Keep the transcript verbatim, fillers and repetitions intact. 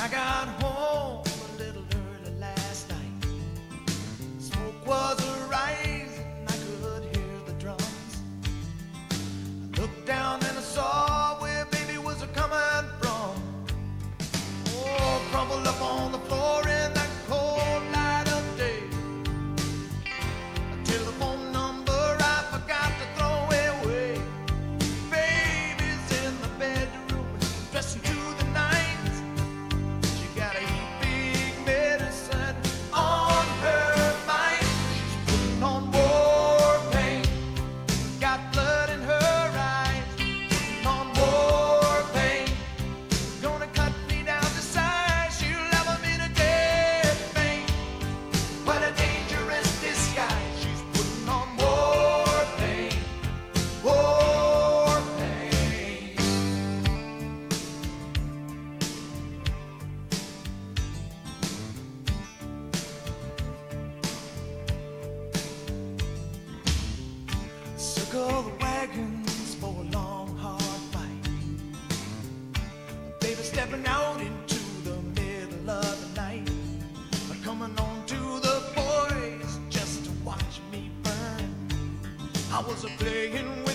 got home a little early last night. Smoke was a-rising, I could hear the drums. I looked down and I saw where baby was a-coming from. Oh, crumpled up on the floor in that cold light of day. A telephone number I forgot to throw away. Baby's in the bedroom, dressing to the nines. She got a heap big medicine on her mind. She's putting on war paint, got blood in her eyes. Putting on war paint, gonna cut me down to size. She'll level me to death faint. What a dangerous disguise. She's putting on war paint, war paint. Circle the wagons for a long, hard fight. Baby stepping out into the middle of the night, coming on to the boys just to watch me burn. I was a playing